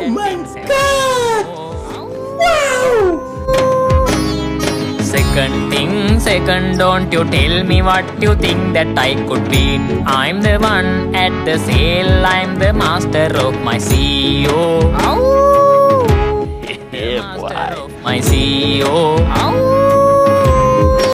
my god! Wow! Second, don't you tell me what you think that I could be. I'm the one at the sail, I'm the master of my CEO. Yeah, boy. My CEO.